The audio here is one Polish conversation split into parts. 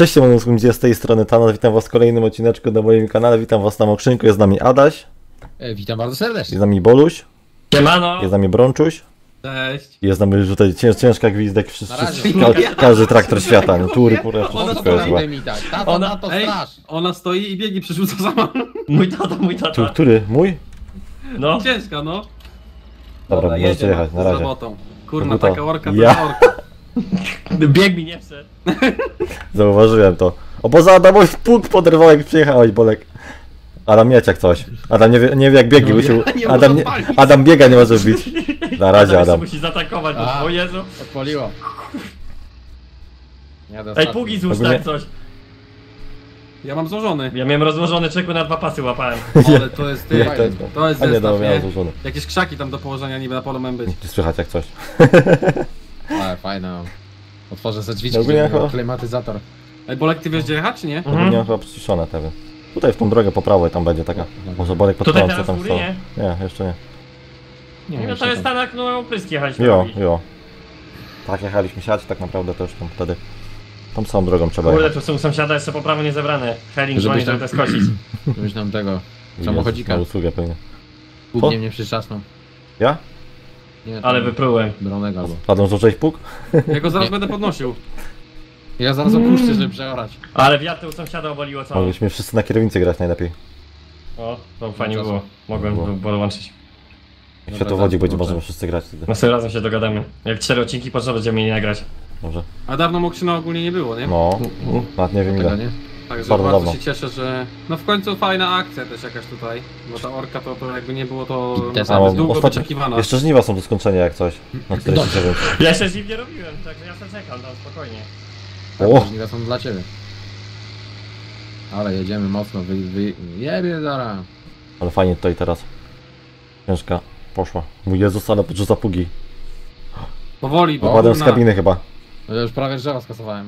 Cześć, z tej strony Thanos, witam was w kolejnym odcineczku na moim kanale, witam was na Mokrzynku, jest z nami Adaś. Witam bardzo serdecznie. Jest z nami Boluś. Siemano! Jest z nami Brączuś. Cześć! Jest z nami tutaj ciężka gwizdek, razie. każdy traktor świata, no tury, kurwa, wszystko jest złe. mi tak. Tato, tato, straż. Ona stoi i biegnie przerzuca sama. Mój tata. Który? Mój? No. Ciężka, no. Dobra, możecie jedziemy. jechać, na Z razie. robotą. Kurna, Koguta. taka orka to Ja. jest orka. Bieg mi nie chce. Zauważyłem to. O, poza Adamowi pług poderwał, jak przyjechałeś, Bolek. Adam mieć jak coś. Adam nie wie jak biegi, musiał... nie Adam, mogę odpalić. Adam biega nie może wbić. Na razie, Adam Adam. musi zaatakować, bo A. o Jezu. Odpaliło. Jadę Ej, ostatni. pługi złóż Ogólnie- tak coś. Ja mam złożony. Ja miałem rozłożony czeku na 2 pasy łapałem. Ale to jest ty. To jest A nie, zestaw, dobra, miałem nie? złożony. Jakieś krzaki tam do położenia niby na polu mają być. Słychać jak coś. Ale fajne. Otworzę sobie drzwiczki, Ogólnie żeby miał chyba- klimatyzator. Ej, Bolek, ty wiesz gdzie jechać, czy nie? Nie mam chyba przyciszone te. Tutaj w tą drogę po prawej tam będzie taka. Może Bolek pod Tutaj prąd, teraz tam góry, są. nie? Nie, jeszcze nie. No to jest Tanak, no opryski jechaliśmy Jo, robić. jo. Tak jechaliśmy siać, tak naprawdę to już tam wtedy. Tą samą drogą trzeba Kurde, jechać. tu są sąsiada jeszcze poprawy nie zebrane. Heling dzwoni, Żebyś żeby tam- to skosić. Żebyś nam tego Jezu, samochodzika na usługę pewnie. pługnie mnie przyczasną. Ja? Nie, Ale wyprułem. Bronego albo. Adam zużyłeś pług? Ja go zaraz Nie. będę podnosił. Ja zaraz opuszczę, żeby przeorać. Ale wiatr u sąsiada obaliło całą. Mogliśmy wszyscy na kierownicy grać najlepiej. O, to fajnie czasu. było. Mogłem Było. dołączyć. Jak się Dobra, to wodzi, będzie dobra. możemy wszyscy grać wtedy. No sobie razem się dogadamy. Jak 4 odcinki potrzeba będziemy mieli nagrać. Może. A dawno Mokrzyna ogólnie nie było, nie? No, nawet nie wiem Tego ile. nie? Także bardzo bardzo dawno. się cieszę, że... No w końcu fajna akcja też jakaś tutaj. Bo ta orka to jakby nie było to Te naprawdę same. długo Ostatnio- wyczekiwana. Jeszcze żniwa są do skończenia jak coś. Na 49. Ja jeszcze z nim nie robiłem, także ja sobie czekam, no spokojnie. O! Żniwa są dla ciebie. Ale jedziemy mocno, jebie zara. Ale fajnie tutaj teraz. Ciężka poszła. Mój Jezus, ale podrzuca pługi. Powoli, bo Wypadłem z kurna. kabiny chyba. No ja już prawie drzewa skasowałem.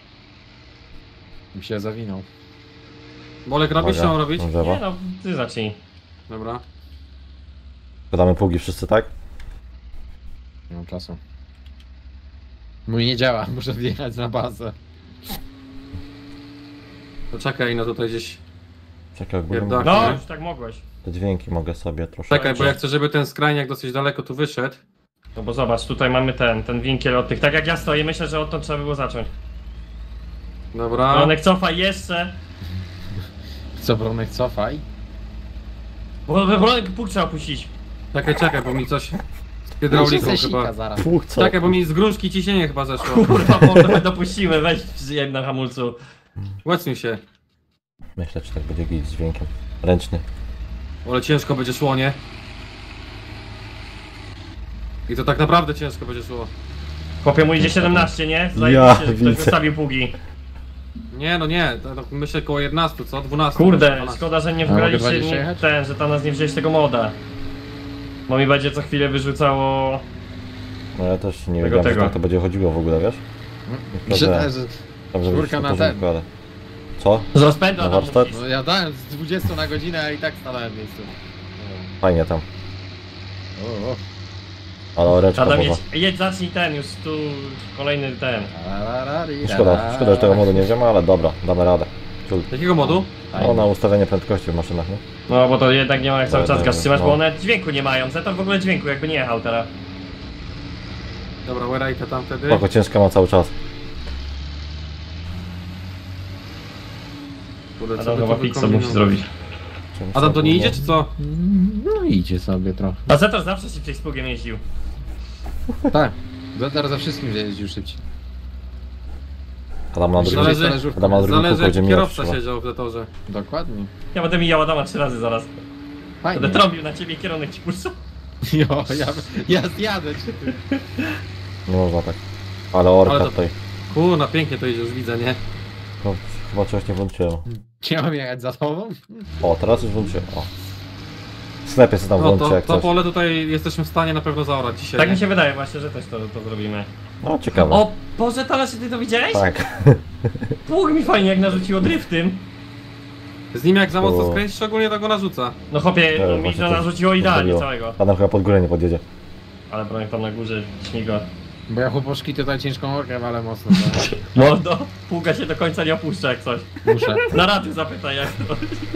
Mi się zawinął. Bolek robisz, czy mam robić? Nie Drzewa. no, ty zacznij. Dobra. Podamy pługi wszyscy, tak? Nie mam czasu. Mój nie działa, muszę wjechać na bazę. To czekaj, no tutaj gdzieś... Czekaj, bo Pierdolę. No, już tak mogłeś. te dźwięki mogę sobie troszkę. Czekaj, bo ja chcę, żeby ten skrajniak dosyć daleko tu wyszedł. No bo zobacz, tutaj mamy ten winkiel od tych. Tak jak ja stoję, myślę, że odtąd trzeba było zacząć. Dobra. Bronek cofa jeszcze. Co, Bronek, cofaj? Bo Bronek puk trzeba puścić. Czekaj, bo mi coś z hydrauliką Muszę se chyba. sika zaraz. Pług co? Czekaj, bo mi z gruszki ciśnienie chyba zeszło. Kurwa, może dopuścimy, weź zjem na hamulcu. Łecnij się. Myślę, czy tak będzie git z dźwiękiem. Ręczny. Ale ciężko będzie szło, nie? I to tak naprawdę ciężko będzie szło. Chłopie mój idzie 17, nie? Ja Zajebiście, że widzę. ktoś wystawił pługi. Nie, no nie, to myślę koło 11, co? 12. Kurde, 12. szkoda, że nie A mogę wgraliście 20 jechać? że tam nas nie wzięliście tego moda. Bo mi będzie co chwilę wyrzucało... No ja też nie Tego, wiedziałem, że tego. tak to będzie chodziło w ogóle, wiesz? Myślę, że Dobrze, czwórka że na to ten. porządku, ale... Co? Z rozpędu Na Adam warsztat? musisz. no ja dałem z 20 na godzinę, a i tak stanąłem w miejscu. Fajnie tam. O. Ale oreczka Adam, poza. jedź, zacznij ten, już tu kolejny ten. Szkoda, że tego modu nie wziąłem, ale dobra, damy radę. Ciul. Jakiego modu? No na ustawienie prędkości w maszynach, nie? No bo to jednak nie ma jak cały czas Dobra, gaz trzymać, no. bo one dźwięku nie mają. Zetor w ogóle dźwięku, jakby nie jechał teraz. Dobra, wherajte tam wtedy. Spoko, ciężka ma cały czas. Kurde, co Adam by chyba tu fix sobie musi wykombinować? zrobić. Adam, to nie idzie, czy co? No idzie sobie trochę. A Zetor zawsze szybciej z pługiem jeździł. Tak. Zatar za wszystkim jeździł szybciej. Adam na drugim, Zależy- Adam na drugim Zależy kółku będzie jaki mijać kierowca chyba. siedział w zatorze. Dokładnie. Ja będę mijał Adama 3 razy zaraz. Fajnie. Będę trąbił na ciebie, kierunek ci puszczą. Jo, ja zjadę czy ty. Nie można tak. Ale orka Ale to- tutaj. Kurna, pięknie to idzie, już widzę, nie? No, chyba czegoś nie włączyłem. Czy ja mam jechać za tobą? O, teraz już włączyłem. O. Sklepie sobie tam No włączę to, jak to coś. pole tutaj jesteśmy w stanie na pewno zaorać dzisiaj. Tak nie? mi się wydaje właśnie, że też to zrobimy. No ciekawe. O Boże, Tanas, ty to widziałeś? Tak. Pług mi fajnie jak narzuciło driftem. Z nim jak za mocno O. skręcisz, ogólnie to go narzuca. No chłopie, Tak, no, mi właśnie to to narzuciło idealnie zrobiło. całego. Adam chyba pod górę nie podjedzie. Ale bronek tam na górze śmiga. Bo ja chłopoczki tutaj ciężką orkę, ale mocno. To Mordo, pługa się do końca nie opuszcza jak coś. muszę. Na rady zapytaj jak to.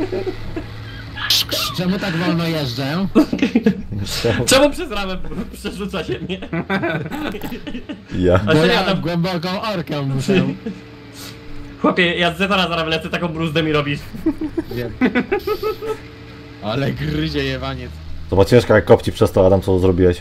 Czemu tak wolno jeżdżę? Czemu przez ramę przerzuca się mnie? Ja. A Bo co ja ja tam... głęboką orkę muszę. Chłopie, ja z Zetara zaraz lecę, taką bruzdę mi robisz. Wiem. Ale gryzie jewaniec. Zobacz, ciężko jak kopci przez to, Adam, co zrobiłeś.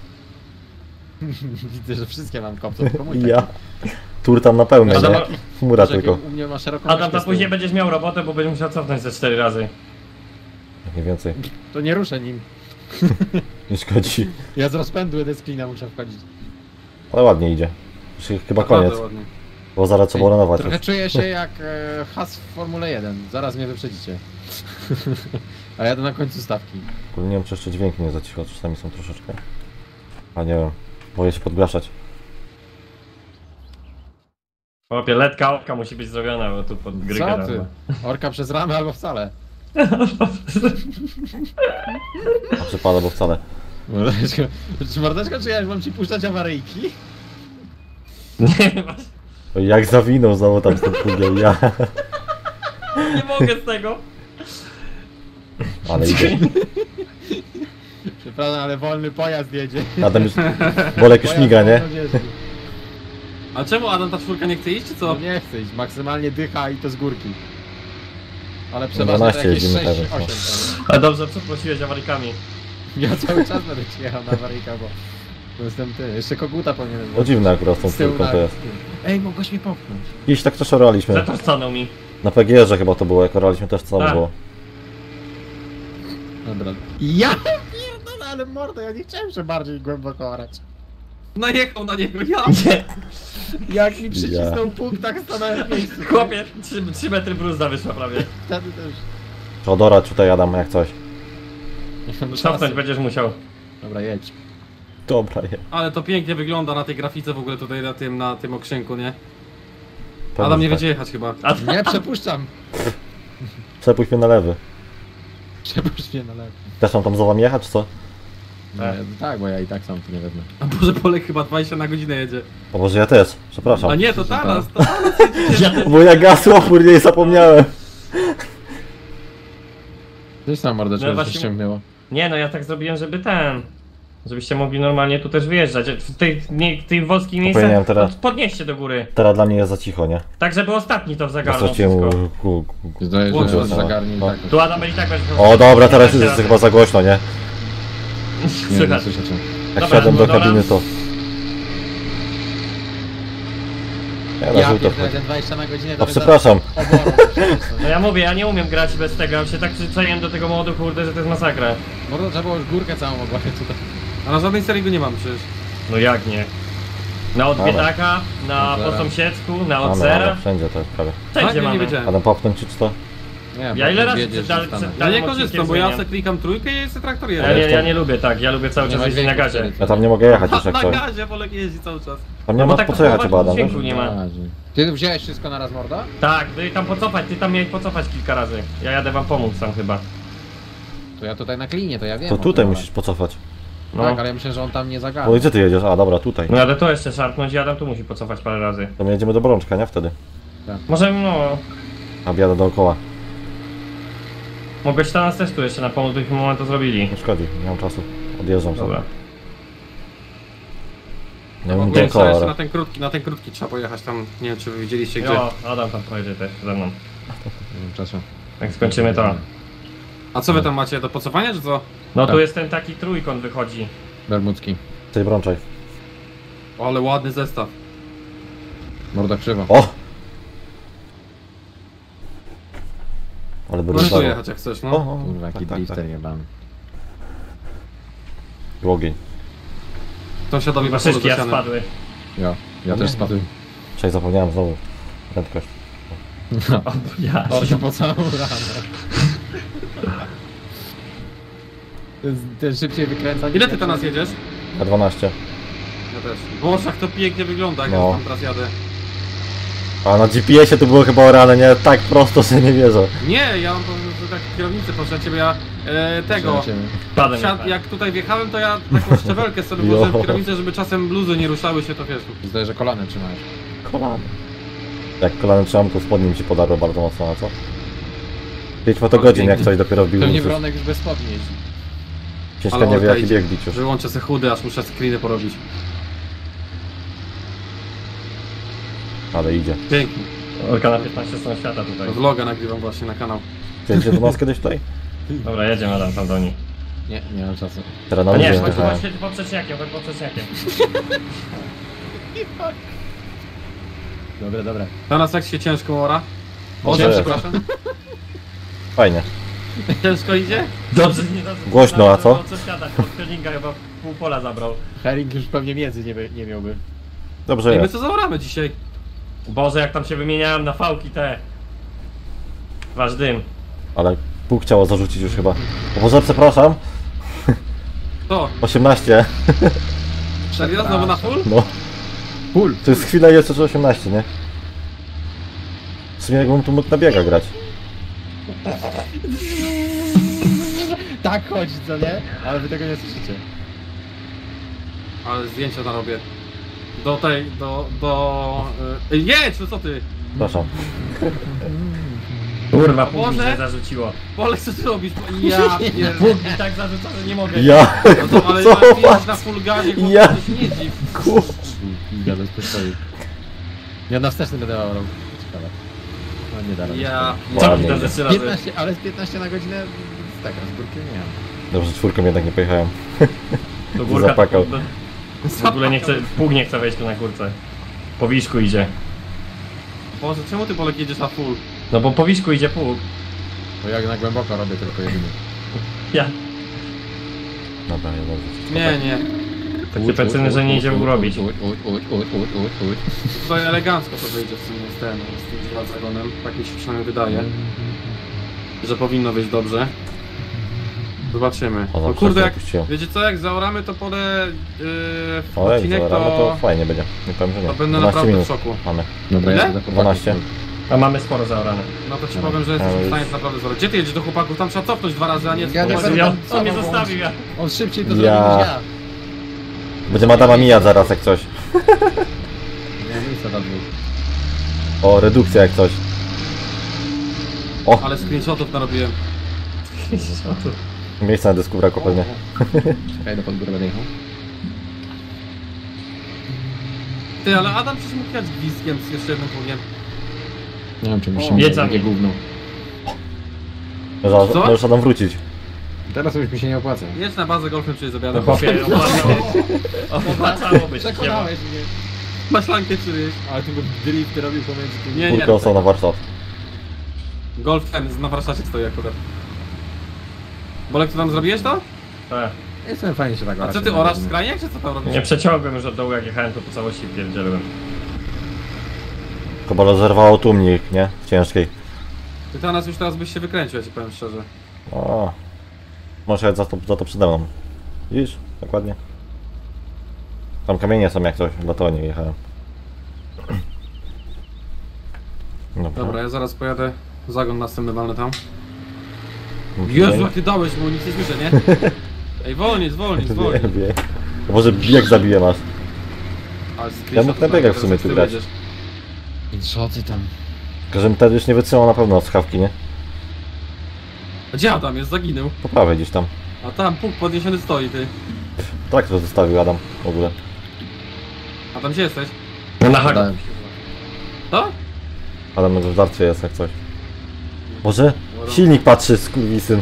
Widzę, że wszystkie mam kopce, tylko mój Ja. Tur tam na pełnej, Adam, nie? Chmura taki. tylko. U mnie ma szeroką Adam, rękę to z tyłu. później będziesz miał robotę, bo będziesz musiał cofnąć ze 4 razy. Nie więcej. To nie ruszę nim. Nie szkodzi. Ja z rozpędu do screena muszę wchodzić. Ale ładnie idzie. Już chyba Naprawdę koniec. ładnie. Bo zaraz trzeba renować. Trochę czuję się jak has w Formule 1. Zaraz mnie wyprzedzicie. A jadę na końcu stawki. Nie wiem, czy jeszcze dźwięki nie za cicho, czasami są troszeczkę. A nie wiem. Boję się podgłaszać. Chłopie, letka oka musi być zrobiona, bo tu pod gry Co gadam. ty? Orka przez ramę albo wcale. A przypada, bo wcale. Mordeczko, czy mordeczko, czy ja mam ci puszczać awaryjki? Nie, masz... Jak zawinął znowu tam z tym pługiem, ja. nie mogę z tego. Ale idzie. Przepraszam, ale wolny pojazd jedzie. Adam już... Bolek już miga, nie? A czemu Adam ta czwórka nie chce iść, czy co? No nie chcę iść, maksymalnie dycha i to z górki. Ale przeważnie 12 jakieś jedziemy 6, teraz, no. 8 tam. A dobrze, przeprosiłeś awarykami. Ja cały czas będę ci jechał na awaryjka, bo jestem ty. Jeszcze koguta powinienem To dziwne akurat z tą z tyłu czwórką to jest. Ej, mogłeś mnie popchnąć. Dziś tak też oraliśmy. Zetor stanął mi. Na PGR-ze chyba to było, jak oraliśmy też co tam Tak. było. Dobra. Ja pierdolę, ale mordo, ja nie chciałem się bardziej głęboko orać. Najechał na niego, ja! Jak mi przycisnął punkt, tak stanąłem w miejscu. Chłopie, 3 metry bruzda wyszła prawie. Wtedy też. To dorać tutaj Adam, jak coś. Cofnąć będziesz musiał. Dobra, jedź. Dobra, je. Ale to pięknie wygląda na tej grafice w ogóle tutaj na tym okrzynku, nie? Pewnie, Adam nie że tak. będzie jechać chyba. A Nie, przepuszczam. Przepuść mnie na lewy. Przepuść mnie na lewo. Też mam tam za wami jechać, czy co? Tak. Tak, bo ja i tak sam tu nie wezmę. A Boże, Polek chyba 20 na godzinę jedzie. O Boże, ja też. Przepraszam. A nie, to teraz, to Bo ja gasło opór nie zapomniałem. Gdzieś tam No mordeczko no właśnie- się ściągnęło. Nie no, ja tak zrobiłem, żeby żebyście mogli normalnie tu też wyjeżdżać. W tej wąskiej miejscach powinienem teraz- podnieście do góry. Teraz dla mnie jest za cicho, nie? Tak, żeby ostatni to zagarnął Straciłem wszystko. Zdaje Włączył się, że się, zagarnij no. tak. Tu Adam i tak będzie... O dobra, teraz jest chyba za głośno, nie? Nie, nie Słychać. słyszę cię. Jak Dobra, wsiadłem do dobra. kabiny to... Ja na Ja żółto pierdolę, wchodzę. ten 20 na godzinę to No by przepraszam. za- oborą przycisnąć. No ja mówię, ja nie umiem grać bez tego, ja się tak przyzwyczaiłem do tego modu, kurde, że to jest masakra. Mordo, trzeba było już górkę całą ogłaszać tutaj. A na żadnej serii go nie mam przecież. No jak nie? Na odbiedaka, na Od zera. po sąsiedzku, na Mamy, od zera. mamy, wszędzie to jest prawie. Wszędzie nie mamy. wiedziałem. Adam popchnąć ci czy to? Nie, Ja bo ile tu razy wiedziesz, przed- że stanę. przed- Ja nie Danym korzystam, odcinkiem bo ja zmieniam. se klikam trójkę i jest traktor Ja jeden. nie lubię tak, ja lubię cały Nie czas ma jeździć na dźwięku gazie. wtedy. Ja tam nie mogę jechać już jak Na coś. gazie Polek jeździ cały czas. Tam nie No bo ma tak po to co jechać połowa chyba, Adam, dźwięku wiesz? nie ma. Ty wziąłeś wszystko naraz, morda? Tak, ty tam pocofać, ty tam miałeś pocofać kilka razy. Ja jadę wam pomóc tam chyba. To ja tutaj na klinie, to ja wiem. To o tutaj tym, musisz pocofać. No. Tak, ale ja myślę, że on tam nie O, i zagarnie. gdzie ty jedziesz? A dobra, tutaj. No jadę to jeszcze szarpnąć i Adam tu musi pocofać parę razy. To my jedziemy do Brączka, nie? Wtedy. Może no... A jadę dookoła. Mogłeś tam nas też tu jeszcze na pomóc, byśmy moment to zrobili. Nie szkodzi, nie mam czasu. Odjeżdżam sobie. Dobra. Nie wiem, Ogólnie trzeba jeszcze dookoła. na ten krótki trzeba pojechać tam, nie wiem czy wy widzieliście gdzie. Jo, Adam tam pojedzie też ze mną. Nie mam czasu. Jak skończymy to. A co wy tam macie, do pocowania czy co? No Tak. tu jest ten taki trójkąt wychodzi. Bermudzki. Tej Brączaj. O, ale ładny zestaw. Morda krzywo. O! Ale by Możesz tu rozdało. jechać jak chcesz, O, no. o, Kurwa, jaki tak, tak, drifter tak. jebany. I ogień. Sąsiadowi Chyba weszło do szyszki ja ściany. spadły. Ja No też nie. spadłem. Cześć, zapomniałem znowu. Prędkość. O, ja. Orka po całą ranę. Ten szybciej wykręca. Ile ty to nas jedziesz? A 12. Ja też. Boże, jak to pięknie wygląda, jak No. ja tam teraz jadę. A na GPS-ie to było chyba orane, nie? Tak prosto, że nie wierzę. Nie, ja mam to tak kierownicę proszę ciebie, ja tego. Padem. Jak tutaj wjechałem, to ja taką szczebelkę sobie włożyłem w kierownicę, żeby czasem bluzy nie ruszały się, to wiesz. Zdaje, że kolanem trzymałeś. Kolany. Jak kolanem trzymam, to spodnie mi się podarło bardzo mocno, a co? 5 fotogodzin jak coś dopiero wbił. Pewnie Wronek już bez spodni jeździ. Ciężko Ale nie wie Orka jaki idzie. bieg bić już. Wyłączę se chudy, aż muszę screeny porobić. Ale idzie. Pięknie. Orka na 15 stron świata tutaj. Vloga nagrywam właśnie na kanał. Jedziecie do nas kiedyś tutaj? Dobra, jedziemy Adam tam do nich. Nie mam czasu. Teraz na A nie, luzie chodź jechałem. ty poprzeczniakiem, chodź poprzeczniakiem. Dobra. To na seksie ciężko ora. Może. Może, przepraszam. Fajnie. Ciężko idzie? Dobrze, nie dobrze. Głośno, a co? Co świata, od Kerlinga chyba pół pola zabrał. Herring już pewnie między nie miałby. Dobrze Ej, my jest. co zaoramy dzisiaj? Boże, jak tam się wymieniałem na fałki te. Wasz dym. Ale Bóg chciało zarzucić już chyba. O Boże, przepraszam. To, 18. serio? Znowu na full? No. Full. To jest chwila jeszcze czy 18, nie? W sumie jakbym tu mógł na biega grać. Tak chodzi, co nie? Ale wy tego nie słyszycie. Ale zdjęcia narobię. Do tej, jedź, no co ty? Przepraszam. Kurwa, pół mi Boże. się zarzuciło. Polek, co ty robisz? Ja pierdolę. Pół mi tak zarzuca, że nie mogę. Ja! No to, ale Co? jak jedziesz na full gazie, chłopie, Ja. to się nie dziw. Kur... Gada z postoju. Ja na wsteczny będę robił. Ciekawe. No nie da rady. Ja Co Ładnie mi tam idzie. ze 3 razy? 15, ale z 15 na godzinę tak, z górki nie mam. Dobrze, czwórką jednak nie pojechałem. Do górka Zapakał. w ogóle nie chce, pług nie chce wejść tu na górce. Po wiszku idzie. Boże, czemu ty Polek jedziesz na full? No bo po wiszku idzie pług. Bo jak na głęboko robię tylko jedyny. Ja. Dobra, ja dobrze. Nie. Takie pecyny, że nie idzie urobić. Tutaj elegancko to wyjdzie w sumie z tym zagonem. Tak mi się przynajmniej wydaje. Że powinno wyjść dobrze. Zobaczymy. O, No dobrze, kurde, się jak, opuściłem. wiecie co, jak zaoramy to pole w O, jak odcinek, zaoramy, to fajnie będzie. Nie powiem, że nie. to będę 12 naprawdę minut w szoku. mamy. Dobra, Ile? ja do chłopaków. 12. A mamy sporo zaorane. No to ci powiem, że jesteśmy w stanie to naprawdę zrobić. Gdzie ty jedziesz do chłopaków? Tam trzeba cofnąć 2 razy, a nie Ja nie spokojnie. będę- On mnie zostawił, ja. On szybciej to Ja. zrobi niż ja. Będzie Adama mijać zaraz jak coś. Nie mam miejsca na dwóch. O, redukcja jak coś. O, Ale screenshotów narobiłem. miejsca na dysku brakło pewnie. Czekaj, do pod górę będę jechał. Ty, ale Adam przecież mógł jechać gwizdkiem z jeszcze jednym pługiem. Nie wiem, czy O, musimy jedź za takie nim. gówno. Co? Możesz Adam wrócić. Teraz już mi się nie opłaca. Jedź na bazę golfem, czyli No zabiadam. chłopie, opłacało być. Przekonałeś mnie. Maślankę przywieźć. Ale tu drift robił pomiędzy tymi. Nie, Kurka ostał na warsztat. Golf ten na warsztacie stoi akurat. Bolek, ty tam zrobiłeś to? Tak. Jestem fajnie się tak A co ty orasz skrajniak, czy co tam robisz? Nie przeciągłem już od dołu, jak jechałem, to po całości pierdzielłem. Chyba rozerwało tłumnik, nie? W ciężkiej. Ty to nas już teraz byś się wykręcił, ja ci powiem szczerze. O. Możesz jechać za to przede mną. Widzisz? Dokładnie. Tam kamienie są jak coś, dlatego nie jechałem. Dobra, ja zaraz pojadę. Zagon następny walny tam. Muszę Jezu, tutaj- jak ty dałeś, bo nic nie słyszę, nie? Ej, zwolnij. Wiem, wiem. O Boże, bieg zabiję nas. Ale Ja mógł na biegach w sumie tu grać. Co ty tam? Tylko, żebym wtedy już nie wytrzymał na pewno od schawki, nie? A gdzie Adam jest? Zaginął. Po prawej gdzieś tam. A tam puk podniesiony stoi, ty. Tak to zostawił Adam w ogóle. A tam gdzie jesteś? No na haku. Dałem. To? Adam w dartwie jest jak coś. Boże, silnik patrzy, skurwisyn.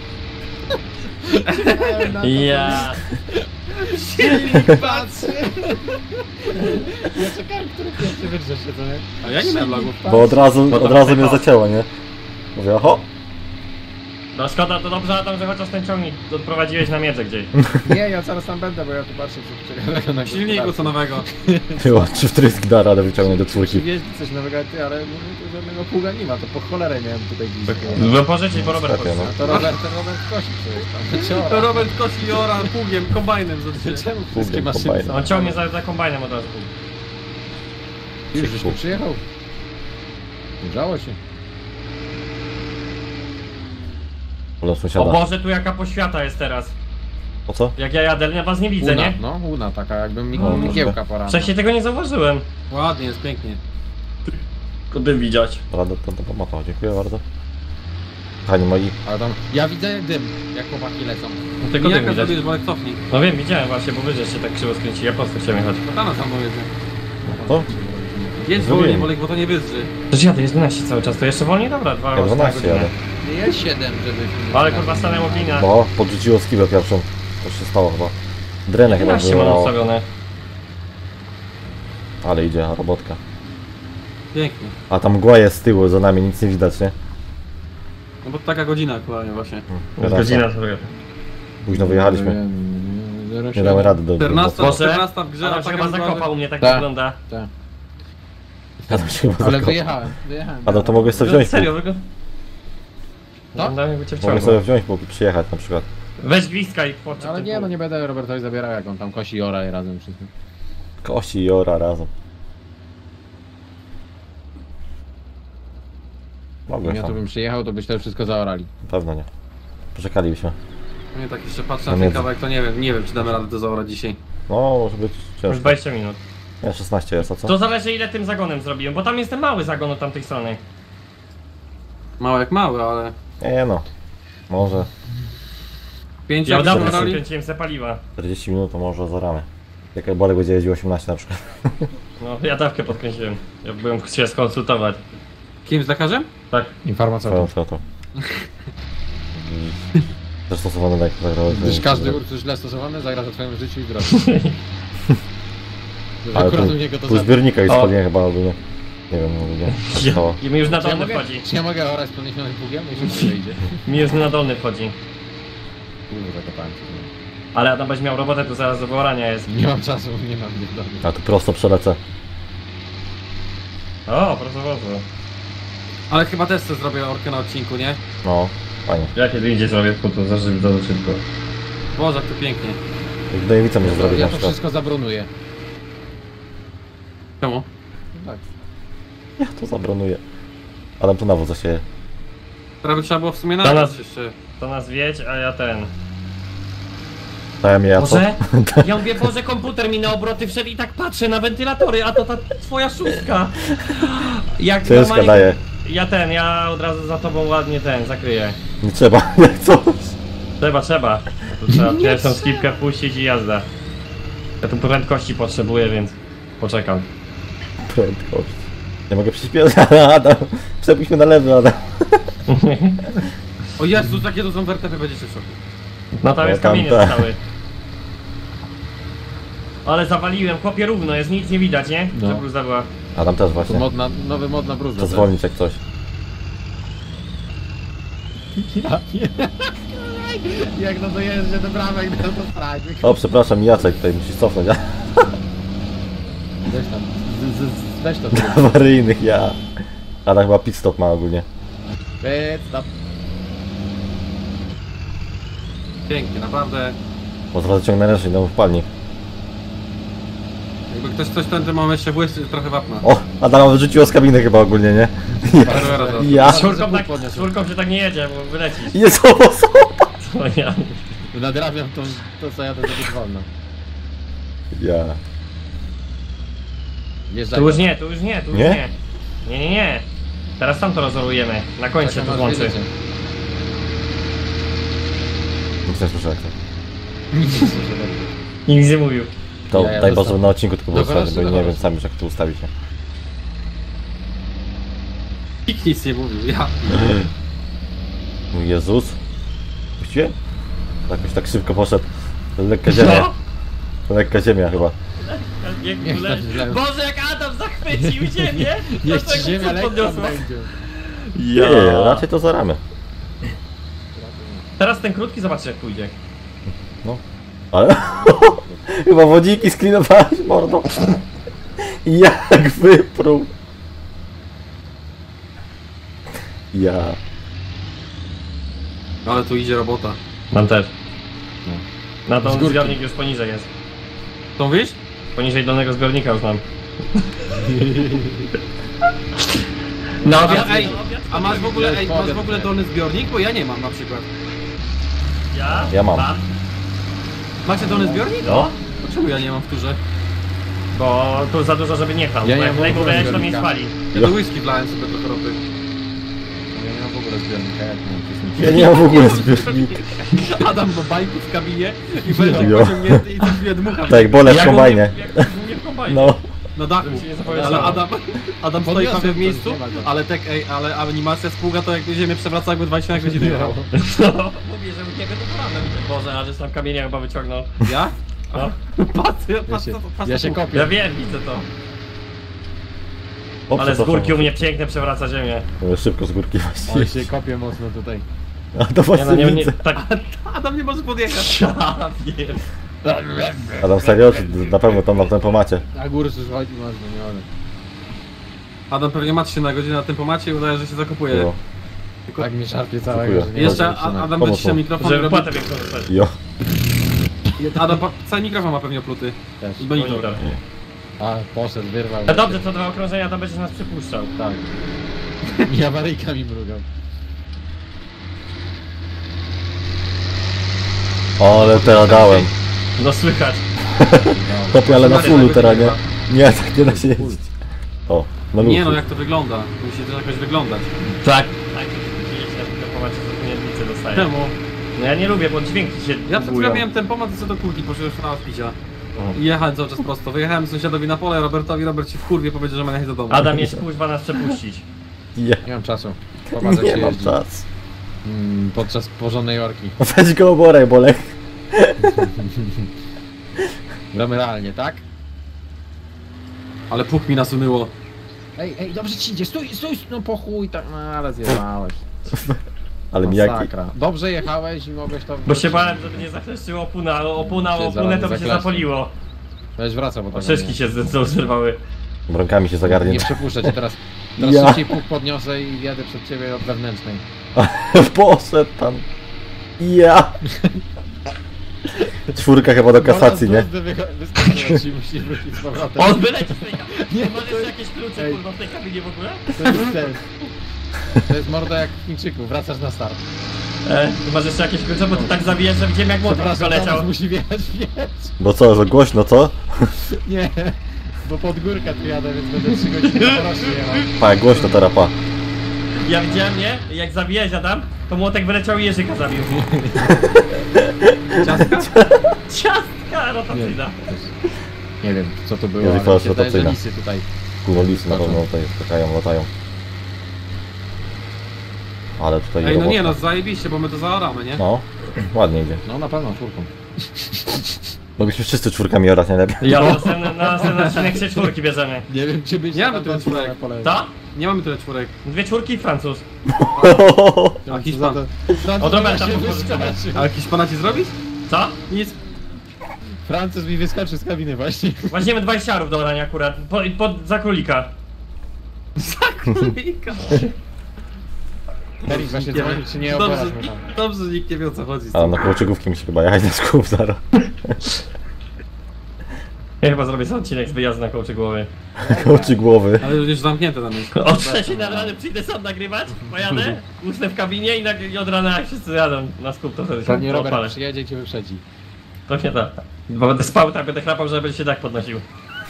Ja. Silnik patrzy! Ja czekałem, który pierwszy wydrzesz się, co nie? A ja nie miałem lagów. Bo od razu mnie tylko. zacięło, nie? Mówię, oho. No szkoda, to dobrze Adam, że chociaż ten ciągnik odprowadziłeś na miedzę gdzieś. Nie, ja zaraz tam będę, bo ja tu patrzę, co czekam na Silniku co nowego. Było, czy wtrysk da radę wyciągnąć do czwórki. Przywieźli coś nowego, ty, ale mówię, tu żadnego pługa nie ma, to po cholerę miałem tutaj gdzieś. No pożyczyć, bo Robert Niestety, pożyczył. no. To Robert kosi przecież tam. To Robert kosi i ora pługiem, kombajnem za dzisiaj. Czemu wszystkie Pługiem, maszyny kombajnem. są? On ciągnie za kombajnem od razu. Już żeś przyjechał? Grzało się. Wolę O sąsiada. Boże, tu jaka poświata jest teraz. Po co? Jak ja jadę, ja was nie widzę, Łuna, nie? no łuna taka, jakby No, migiełka pora. Wcześniej tego nie zauważyłem. Ładnie, jest pięknie. Kody widzieć. Rada to pomagał, dziękuję bardzo. Kochani moi, Ale tam, ja widzę dym, jak chłopaki lecą. No tylko Nie dym jaka widać. zrobisz, Bolek, cofnij. No wiem, widziałem właśnie, bo wy żeście tak krzywo skręcili, ja prosto chciałem jechać. To tam sam powiedzmy. to? Jedź Zrobiłem. wolniej, Bolek, bo to nie wyzdrzy. Przecież jadę, jest 12 cały czas, to jeszcze wolniej? Dobra, 2 Ja 12 jadę. Jest 7, żeby... Ale kurwa stanęło glina. Bo podrzuciło skibę pierwszą. To się stało chyba. Drenę chyba 12 mam wywołało. ustawione. Ale idzie robotka. Pięknie. A tam mgła jest z tyłu, za nami nic nie widać, nie? No bo taka godzina aktualnie właśnie. Jest godzina sobie. Późno wyjechaliśmy. Nie damy rady do... 14, Boże, 14 w grze, Adam a się taka chyba mgła, zakopał u mnie, tak Tak. wygląda. Tak. Adam się chyba Ale zakopał. wyjechałem. Adam, to mogłeś sobie wziąć. Serio, wygląda. To? Wygląda jakby cię Mogę wciągnął. sobie wziąć, bo przyjechać na przykład. Weź gwizdka i podczep. Ale nie, no nie będę Robertowi zabierał, jak on tam kosi i ora i razem wszystkim. Kości i ora razem. Mogłeś Ja tu tam. bym przyjechał, to byście to wszystko zaorali. Pewno nie. Poczekalibyśmy. Nie, tak jeszcze patrzę No na nie ten kawałek, to nie wiem czy damy radę to zaorać dzisiaj. No, może być Już ciężko. 20 minut. Nie, 16 jest, a co? To zależy ile tym zagonem zrobiłem, bo tam jest ten mały zagon od tamtej strony. Mały jak mały, ale... Nie no. Może 5 Ja jak od dawna zaorali? skręciłem se paliwa. 40 minut to może zaramy. Jak Bolek będzie jeździł 18 na przykład. No, ja dawkę podkręciłem. Ja byłem się skonsultować. Kim, z lekarzem? Tak. Informacja. Swoją to. Zastosowany lek zagrał. Gdyż każdy ursus źle stosowany zagra za twoim życiu i zdrowiu. Ale Akurat tu, u niego to tu zabił. zbiornika już O. spadnie chyba ogólnie. Nie wiem, ogólnie. To. I mi już na Czy ja dolny mogę, wchodzi. czy ja mogę orać podniesionym pługiem? Jeśli nie wyjdzie. Mi już na dolny wchodzi. Kurde, zakopałem się. Ale Adam będzie miał robotę, tu zaraz do wyorania jest. Nie mam czasu, nie mam nie w domu. A tu prosto przelecę. O, proszę bardzo. Ale chyba też sobie zrobię orkę na odcinku, nie? No, fajnie. Ja kiedy indziej zrobię, to zażył to szybko. Boże, jak to pięknie. Jak Dojewicą mnie zrobić Ja na to przykład. wszystko zabrunuję. Czemu? Tak. Ja to zabronuję. Adam tu nawóz zasieje. Teraz by trzeba było w sumie To na nas- jeszcze. To nas wiedź, a ja ten. Dałem je, a co? Boże? Ja mówię, Boże, komputer mi na obroty wszedł i tak patrzę na wentylatory, a to ta twoja szóstka. Jak Ciężka normalnie- daje. Ja od razu za tobą ładnie zakryję. Nie trzeba, jak co? Trzeba. Tu trzeba pierwszą skipkę wpuścić i jazda. Ja tu prędkości potrzebuję, więc poczekam. Prędkość. Nie mogę przyspieszyć, Adam. Przepuść mnie na lewy, Adam. O Jezus, jakie to są wertepy, będziecie w szoku. No tam Ja jest tam kamienie te. zostały. Ale zawaliłem, kopię równo, jest nic nie widać, nie? No. Że bluza była. Adam też To właśnie. nowy mod na bruzę. To zwolnić jak coś. Jak no dojeżdżę do bramek, no to strajk. O, przepraszam, Jacek tutaj musisz cofnąć. Weź tam, weź to. Awaryjnych, ja. Adam chyba pit stop ma ogólnie. Stop. Pięknie, naprawdę. Bo zaraz ciągnę ręcznik, no wpadnie. Jakby ktoś coś w tym momencie błysy, trochę wapna. O, Adama wyrzuciło z kabiny chyba ogólnie, nie? Ja. Czwórką się tak nie jedzie, bo wylecisz. Jezu, Co ja? Nadrabiam to co jadę zbyt wolno. Ja. Wjeżdżaj. Tu już nie, tu już nie. Nie? Nie. Teraz tam to rozorujemy. Na końcu się Czekam, to aż włączy. wyjedziecie. Nie chcesz słyszeć. Nikt nie mówił. To Ja daj Boże zostawię. na odcinku tylko było Dobra, ustawić, bo nie dobra. wiem sami jak to ustawić. Nie? Nikt nic nie mówił, ja. Mój Jezus. Puściłem? Jakoś tak szybko poszedł. To lekka ziemia. No. To lekka ziemia chyba. Jak Niech tu to leci. źle. Boże, jak Adam zachwycił ziemię! Niech To ci ziemia cud lekka podniosła. będzie. Nie, raczej to zaramy. Teraz ten krótki, zobaczcie jak pójdzie. Ale chyba wodziki sklinowałeś mordo. Jak wyprół. Ja. Ale tu idzie robota. Mam też. Na Z dolny górki. zbiornik już poniżej jest. To mówisz? Poniżej dolnego zbiornika już mam. No, A masz w ogóle dolny zbiornik? Bo ja nie mam na przykład. Ja mam. Macie dolny zbiornik? No. Dlaczego ja nie mam w turze? Bo tu za dużo, żeby nie tam. Ja Bo nie jak mam lejku w ogóle lejesz, to mnie zbiornika. spali. Ja do whisky wlałem sobie trochę ropy. Ja nie mam w ogóle zbiornika, jak mam wcisnąć. Ja nie mam w ogóle zbiornika. Adam do bajku w kabinie i będzie Jo. pociągnięty i co chwilę dmucha. Tak, bolę w Jak kombajnie. u mnie w kombajnie. No. Na dachu. Żeby się nie zapowiedziało. Ale Adam stoi Podniosłem prawie w to, miejscu, nie ma go. ale tak, ale animacja spługa to jakby ziemię przewraca, jakby 20 na godzinę jechało. No, mówię, że u niego to prawda. Boże, ale że tam kamienia chyba wyciągnął. Ja? No. Patrz, Ja się kopię. kopię. Ja wiem, widzę to. O, Ale z przepraszam. górki u mnie pięknie przewraca ziemię. Szybko z górki Oj, właśnie. się kopię mocno tutaj. A to Nie, właśnie no, nie, widzę. tak. Adam nie może podjechać. Ja wiem. Adam serio? Czy na pewno tam na tempomacie? A góry już chodzi, można, nie mogę. Adam pewnie ma 3 na godzinę na tempomacie i udaje, że się zakopuje. Jo. Tak mnie szarpie całego, Dziękuję. że nie Jeszcze mogę wytrzymać. Adam Pomóc wycisza mu. mikrofon i Żeby robi... płatę większą dostać. Jo. Adam, cały mikrofon ma pewnie opluty. Też. I monitor. A, poszedł, wyrwał. No dobrze, co 2 okrążenia tam będziesz nas przypuszczał. Tak. I awaryjka mi mrugał. Ale teraz dałem. No słychać. Kopię, ale na Słuchaj, fullu tego teraz, nie nie? ma. Nie, tak nie da się jeździć. O, na Nie no, luzu. jak to wygląda? Musi to jakoś wyglądać. Tak. Tak, widzieliście na tym tempomacie, co miednicy dostaje. Czemu? No ja nie lubię, bo dźwięki się Ja przed bują. chwilą miałem tempomat i co do kulki, poszedłem na picia. O. I jechałem cały czas prosto. Wyjechałem sąsiadowi na pole, Robertowi, Robert się w kurwie powiedział, że ma jechać do domu. Adam jest kuźwa nas przepuścić. Nie, Nie mam czasu. Popatrz, nie jak się mam jeździ. czasu. Podczas porządnej orki. Weź go oboraj, Bolek. Gramy realnie, tak? Ale puk mi nasunęło. Ej, dobrze ci idzie, stój, no po chuj, tak, no ale zjebałeś. Ale mijaki. Masakra. Dobrze jechałeś i mogłeś to... Bo się bałem, żeby nie zakleszczyło opuna, ale opuna Się o opunę to by się zakleszczy. zapoliło. Weź wraca, bo tak Szyszki się zerwały. Bronkami się zagarnie. nie przepuszczę cię teraz. Ja. Teraz szybciej puk podniosę i jadę przed ciebie od wewnętrznej. Poszedł tam. Ja. Czwórka chyba do kasacji, nie? Wyskoczyła ci, musisz wrócić z powrotem. On wyleci z tej kabiny. Nie, Nie masz to jeszcze jest- jakieś klucze Ej. kurwa w tej kabinie w ogóle? To jest ten. To jest morda jak w Chińczyku, wracasz na start. Ty masz jeszcze jakieś klucze, bo ty tak zabijasz, że widzimy jak motor tylko leciał. teraz musi wjechać, Bo co, że głośno, co? Nie, bo pod górkę tu jadę, więc będę 3 godziny na porośnie jechał. Pa, głośno teraz, pa. Ja widziałem, nie? Jak zabijałeś Adam, to młotek wyleciał i Jerzyka zabił. Ciastka? Ciastka rotacyjna. Nie wiem, co to było, Jerzy ale mi Fast się zdaje, że rotacyjna. lisy tutaj. Kurwa, lisy na pewno tutaj skakają, latają. Ale tutaj Ej, no nie robota. no, zajebiście, bo my to zaoramy, nie? No, ładnie idzie. No na pewno, czwórką. Mogliśmy wszyscy czwórkami orać najlepiej. Ja na następny odcinek 3 czwórki bierzemy. Nie wiem, czy być Nie mamy tyle czwórek. Co? Nie mamy tyle czwórek. 2 czwórki i Francuz. A Hiszpan. Od Roberta się pożyczymy. wyskoczył. Ale Hiszpana ci zrobić? Co? Nic. Francuz mi wyskoczył z kabiny właśnie. Weźmiemy 20 do orania akurat, za królika. Królika. Erik właśnie dzwoni, czy nie Dobrze, oporasz mu tam. dobrze, że nikt nie wie o co chodzi. z Ale tym. na kołczygówki musi chyba jechać na skup zaraz. Ja chyba zrobię sobie odcinek z wyjazdu na kołczy głowy. Kołczy głowy. Ale już zamknięte tam jest. O 3 nad ranem przyjdę sam nagrywać, pojadę, usnę w kabinie i od rana jak wszyscy jadą na skup, to wtedy Pewnie się Robert odpalę. przyjedzie i cię wyprzedzi. Pewnie tak. Bo będę spał tak, będę chrapał, żeby się tak podnosił.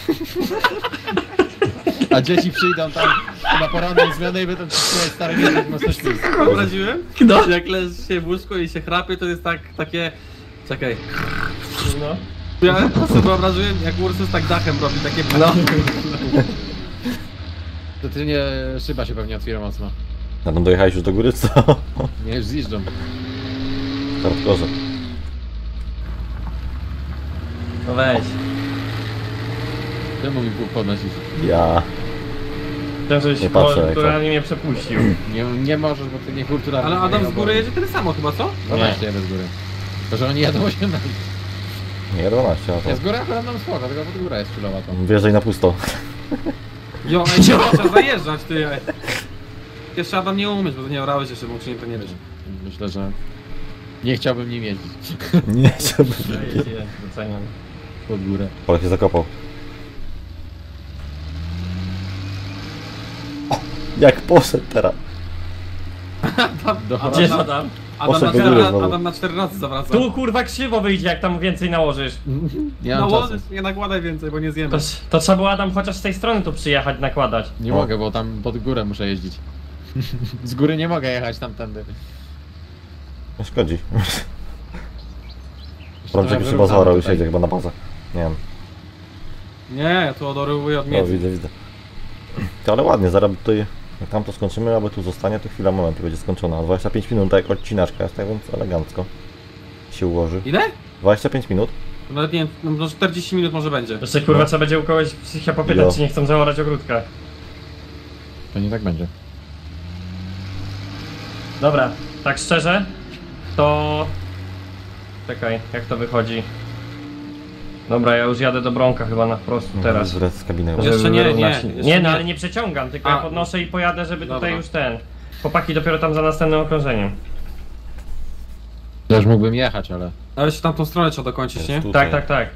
A dzieci przyjdą tam na poranną zmianę i będą swoje stare jeździć mocno ślizg. Wyobraziłem? No. Jak leży się w łóżku i się chrapie, to jest tak, takie... Czekaj. No. Ja sobie wyobraziłem, jak Ursus tak dachem robi, takie... No. To ty nie, szyba się pewnie otwiera mocno. A tam dojechałeś już do góry, co? Nie, już zjeżdżą. W hardkorze. No weź. Czemu mi Bóg podnosisz? Ja. Ten, żeś Nie patrzę, jak kulturalnie mnie przepuścił. Nie możesz, bo ty nie kulturalny. Ale Adam z góry jedzie tyle samo chyba, co? No Nie. właśnie, jadę z góry. To, że oni jadą 18. Nie, 12, a Ja z to... góry akurat mam spoko, tylko pod górę jest chillowa to. Wjeżdżaj na pusto. Jo, ej, trzeba zajeżdżać, ty. Ej. Jeszcze Adam nie umiesz, bo to nie orałeś jeszcze, bo czy nie, to nie wiesz. Myślę, że nie chciałbym nim jeździć Nie chciałbym. Doceniam. pod górę. Polek się zakopał. Jak poszedł teraz. Gdzie Adam? Poszedł do góry znowu. Adam na 4 razy zawraca. Tu kurwa krzywo wyjdzie, jak tam więcej nałożysz. Nie mam No czasu. nie nakładaj więcej, bo nie zjemy. To trzeba było Adam chociaż z tej strony tu przyjechać, nakładać. Nie O. mogę, bo tam pod górę muszę jeździć. Z góry nie mogę jechać tamtędy. Nie szkodzi. Jeszcze Prączek już trochę chyba zaorał, wyrównamy już tutaj. jedzie chyba na bazę. Nie wiem. Nie, ja tu odorywuję od No miedzy. widzę. Ty, ale ładnie, zaraz tutaj, jak tam to skończymy, aby tu zostanie, to chwila, moment i będzie skończona. 25 minut, tak jak odcinaczka jest, tak więc elegancko się ułoży. Ile? 25 minut? Nawet nie wiem, no 40 minut może będzie. Jeszcze kurwa No. trzeba będzie u kogoś psychia popytać, Jo. czy nie chcą zaorać ogródka. To nie tak będzie. Dobra, tak szczerze, to... Czekaj, jak to wychodzi? Dobra, ja już jadę do Bronka chyba na wprost teraz. Wraz z kabiny. Jeszcze Żeby nie, wyrównać. nie, jeszcze Nie, no nie. ale nie przeciągam, tylko A. ja podnoszę i pojadę, żeby Dobra. tutaj już ten... Chłopaki dopiero tam za następnym okrążeniem. Ja już mógłbym jechać, ale... Ale jeszcze tamtą stronę trzeba dokończyć, nie? Tak, tak, tak.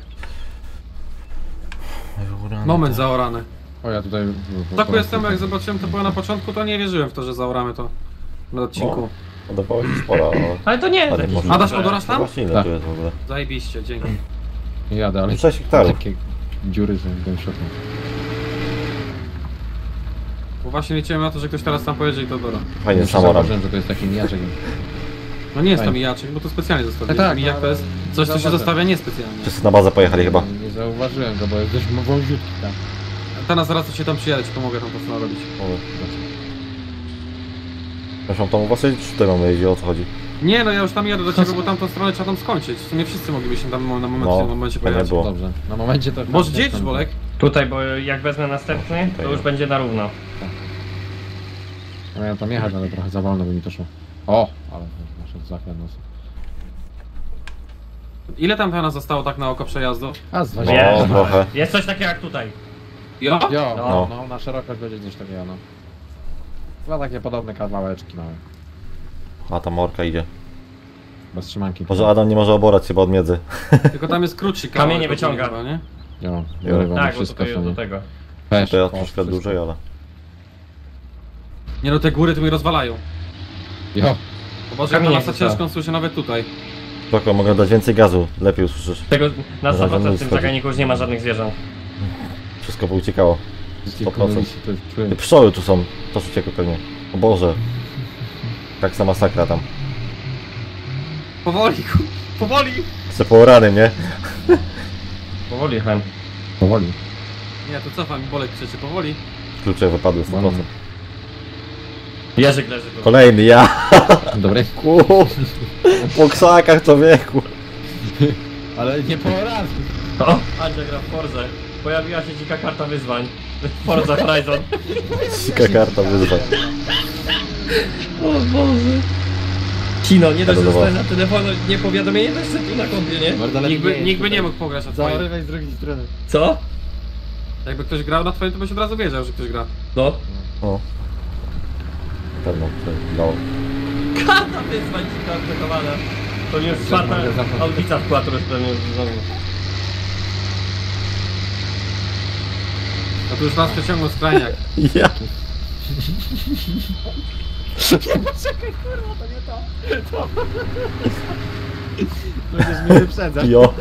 Moment zaorany. O, ja tutaj... Tak jestem, jak zobaczyłem to było na początku, to nie wierzyłem w to, że zaoramy to na odcinku. Podobało się sporo, ale... Ale to nie jest Ale jakiś można- Adaś, duży. odorasz tam? Właśnie ile Tak. tu jest w ogóle? Zajebiście, dzięki. Jadę, ale... 6 hektarów. Takie dziury z tym środkiem. Bo właśnie liczyłem na to, że ktoś teraz tam pojedzie i to dobra. Fajnie, Już samoram. zauważyłem, że to jest taki mijaczek. No nie jest to Fajnie. mijaczek, bo to specjalnie zostawiłem. Tak, Mijak no, to jest coś, co się zauważyłem. zostawia niespecjalnie. Wszyscy na bazę pojechali chyba. Nie zauważyłem go, bo jest dość wąziutki tam. Teraz zaraz się tam przyjadę, ci pomogę tam to co robić. Zresztą tam u was jeździć, czy tutaj mamy jeździć, o co chodzi? Nie, no ja już tam jadę do ciebie, bo tamtą stronę trzeba tam skończyć. W sumie wszyscy moglibyśmy tam na moment, No, w tym momencie to nie pojechać. było. Dobrze, na momencie to... Może dzielić, Bolek? Tutaj, bo jak wezmę następny, to już będzie na równo. No ja tam jechać, ale trochę za wolno by mi to szło. O, ale nasz zakręt nos. Ile tam teraz zostało tak na oko przejazdu? A, z 20. Wiem. No, trochę. Jest coś takiego jak tutaj. Jo? Jo, No. no, na szerokość będzie gdzieś takiego, no. Chyba takie podobne kawałeczki małe. A ta morka idzie. Bez trzymanki. Może Adam nie może oborać chyba od miedzy. Tylko tam jest krótszy Kamienie kawałek wyciąga. chyba, nie? Jo, biorę Tak, bo wszystko, tutaj co do nie. tego. Pesz, To ja kosz, troszkę wszystko. dłużej, ale... Nie no, te góry tu mi rozwalają. Jo, O Boże, ja Kamienie to wrzuca. ciężką słyszę nawet tutaj. Spoko, mogę dać więcej gazu, lepiej usłyszysz. Tego na Dobra, 100% w będę tym schodzić. zaganiku już nie ma żadnych zwierząt. Wszystko pouciekało. wszystkie 100%. kolorysy to jest Ty, człowiek. pszczoły tu są, to uciekło pewnie. O Boże. Tak sama masakra tam. Powoli, powoli! Chcę poorany, nie? Powoli, hen. Powoli. Nie, to cofam mi Bolek krzyczy, powoli. Klucze wypadły 100%. Jerzyk leży tu. Kolejny, ja! Dobry. Po krzakach, człowieku! Ale nie po raz. O, Andrzej gra w Forze. Pojawiła się dzika karta wyzwań. Forza Horizon. Dzika karta wyzwań. O Boże. Kino, nie dość, że Dobra. dostałem na telefonu, nie powiadomienie, też sobie tu na kompie, nie? Nikt by nie mógł pograć na twoim. Zarywaj z drugiej strony. Co? Jakby ktoś grał na twoim, to byś od razu wiedział, że ktoś gra. No. O. Pewno, no. Karta wyzwań dzika odblokowana. To nie jest czwarta audycja w Quattro pewnie znowu. No tu już raz przeciągnął skrajniak. Ja! Będziesz mnie wyprzedzać. Jo!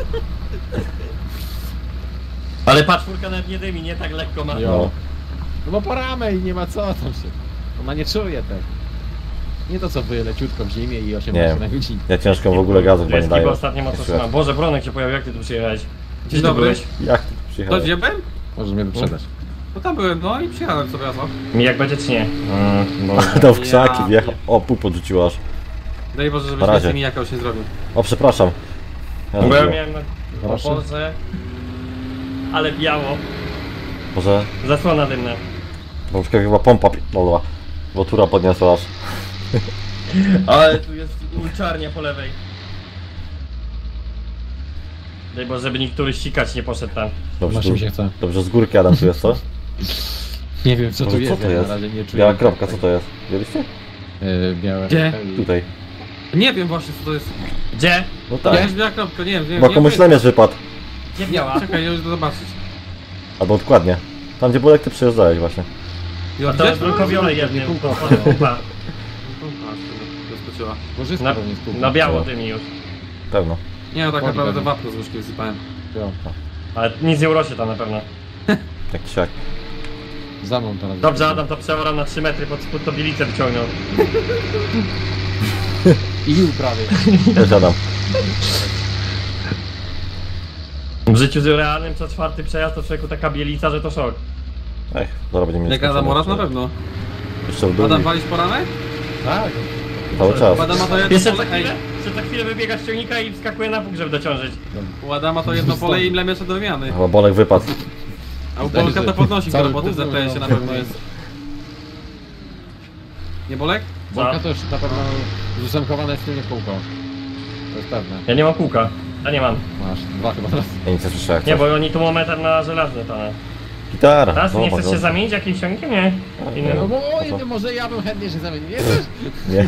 Ale patrz, czwórka nawet nie dymi, nie tak lekko ma. Jo. No bo po ramę i nie ma co tam się. Ona nie czuje tak. Nie to co wy, leciutko w zimie i 18 Nie. na godzinę. Ja ciężko w ogóle gazu chyba nie daję. ostatnio mocno Nie trzymam. Boże, Bronek się pojawił, jak ty tu przyjechałeś? Gdzieś ty dobry. byłeś? Jak ty tu To przyjechałeś? gdzie byłem? Możesz mnie wyprzedzać. No tam byłem, no i przyjechałem sobie raz. Mi jak będzie czy nie? Boże. Adam w krzaki Ja- wjechał. O, pół podrzuciło aż. Daj Boże, Na żebyś razie. więcej nijaka już nie zrobił. O, przepraszam. Ja Bo ja zrobiłem. miałem na Proszę. Polsce, ale biało, Może... zasłona dymna. Bo już chyba pompa p***dolła. Bo tura podniosła aż. Ale tu jest czarnia po lewej. Daj Boże, żeby nikt ścikać nie poszedł tam. Dobrze, Właśnie mi się chce. dobrze z górki Adam tu jest, co? Nie wiem co Boże, tu jest, co to ja jest? na razie nie czuję. Biała kropka, co to jest? Widzieliście? Białe. Gdzie? Tutaj. Nie wiem właśnie co to jest. Gdzie? No Tak. tak. Jakaś biała kropka, nie wiem. Chyba komuś lemierz wypadł. Gdzie biała? Czekaj, ja już to zobaczyć. Albo odkładnie. Tam gdzie Bolek ty przyjeżdżałeś właśnie. A to jest bronkowiole jednym. Kółko. Zaskoczyła. Bożyska Na, pewnie jest kółko. na biało dymi już. Pewno. Nie no, tak Chodź, naprawdę pewnie. wapno z łyżki wysypałem. Jo. Ale nic nie urośnie tam na pewno. Jak siak. Za mną teraz. Dobrze, Adam to przeorał na 3 metry pod spód, to bielicę wyciągnął. I prawie. Też Adam. W życiu realnym co 4 przejazd to człowieku taka bielica, że to szok. Ech, zaraz będziemy mieli Jak Adam skończone. oraz na pewno. Jeszcze w dół Adam i walisz poranek? Tak. cały czas. U Adama to jedno Jeszcze pole... za chwilę wybiega z ciągnika i wskakuje na bóg, żeby dociążyć. U Adama to jedno pole i mlem jeszcze do wymiany. Chyba Bolek wypadł. A u Zdaje Bolka się, to podnosi do cały roboty w pół ZTS-ie na no, pewno jest. Nie Bolek? Bolka to już na pewno zusamkowane jest tylnie kółko. To jest pewne. Ja nie mam kółka. Ja nie mam. Masz 2 chyba teraz. Ja nic nie słyszałem. Nie, bo oni tu mamy meter na żelazny to. Gitara. Teraz nie Zobacz, chcesz się zobacz. zamienić jakimś ciągnikiem? Nie. No Innym. bo oj, może ja bym chętnie się zamienił, nie wiesz? Nie.